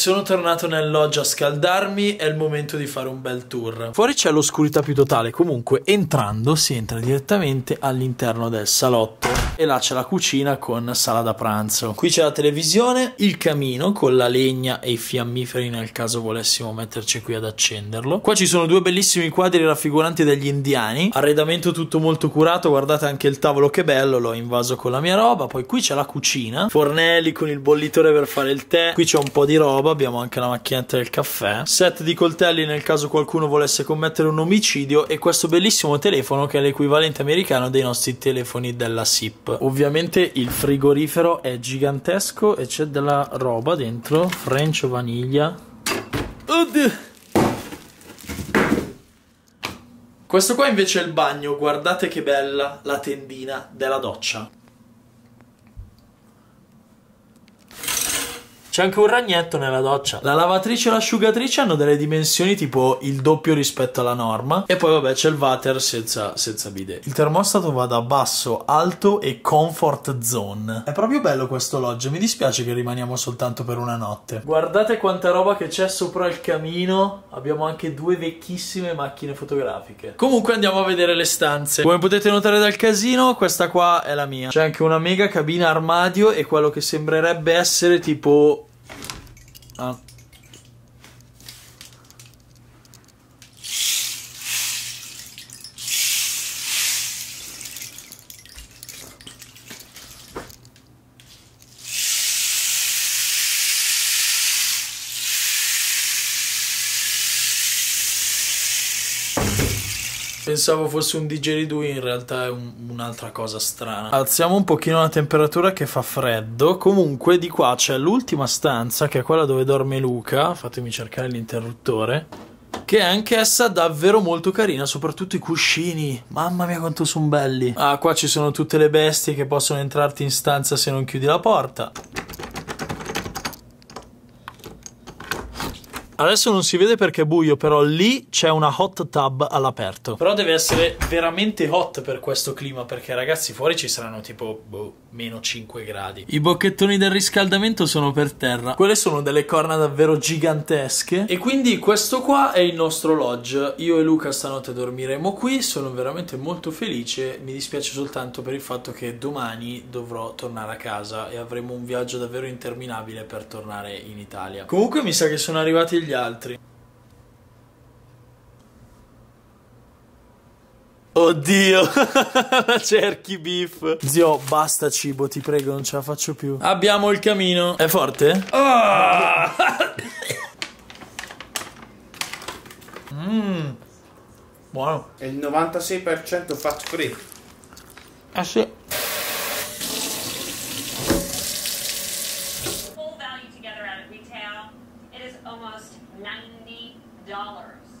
sono tornato nel lodge a scaldarmi, è il momento di fare un bel tour. Fuori c'è l'oscurità più totale, comunque entrando si entra direttamente all'interno del salotto e là c'è la cucina con sala da pranzo. Qui c'è la televisione, il camino con la legna e i fiammiferi nel caso volessimo metterci qui ad accenderlo. Qua ci sono due bellissimi quadri raffiguranti degli indiani, arredamento tutto molto curato, guardate anche il tavolo che bello, l'ho invaso con la mia roba. Poi qui c'è la cucina, fornelli con il bollitore per fare il tè, qui c'è un po' di roba, abbiamo anche la macchinetta del caffè, set di coltelli nel caso qualcuno volesse commettere un omicidio e questo bellissimo telefono che è l'equivalente americano dei nostri telefoni della SIP. Ovviamente il frigorifero è gigantesco e c'è della roba dentro, French vaniglia. Oddio! Questo qua invece è il bagno, guardate che bella la tendina della doccia. C'è anche un ragnetto nella doccia. La lavatrice e l'asciugatrice hanno delle dimensioni tipo il doppio rispetto alla norma. E poi vabbè c'è il water senza bidet. Il termostato va da basso, alto e comfort zone. È proprio bello questo lodge, mi dispiace che rimaniamo soltanto per una notte. Guardate quanta roba che c'è sopra il camino. Abbiamo anche due vecchissime macchine fotografiche. Comunque andiamo a vedere le stanze. Come potete notare dal casino, questa qua è la mia. C'è anche una mega cabina armadio e quello che sembrerebbe essere tipo... Ah. Pensavo fosse un didgeridoo, in realtà è un'altra cosa strana. Alziamo un pochino la temperatura che fa freddo. Comunque di qua c'è l'ultima stanza, che è quella dove dorme Luca. Fatemi cercare l'interruttore. Che è anch'essa davvero molto carina, soprattutto i cuscini. Mamma mia quanto sono belli. Ah, qua ci sono tutte le bestie che possono entrarti in stanza se non chiudi la porta. Adesso non si vede perché è buio, però lì c'è una hot tub all'aperto. Però deve essere veramente hot per questo clima, perché ragazzi fuori ci saranno tipo meno 5 gradi. I bocchettoni del riscaldamento sono per terra. Quelle sono delle corna davvero gigantesche. E quindi questo qua è il nostro lodge. Io e Luca stanotte dormiremo qui. Sono veramente molto felice. Mi dispiace soltanto per il fatto che domani dovrò tornare a casa e avremo un viaggio davvero interminabile per tornare in Italia. Comunque mi sa che sono arrivati gli altri. Oddio, la cerchi beef. Zio, basta cibo, ti prego, non ce la faccio più. Abbiamo il camino. È forte? Oh! Buono. È il 96% fat free. Ah sì. Full value together at retail, it is almost $90.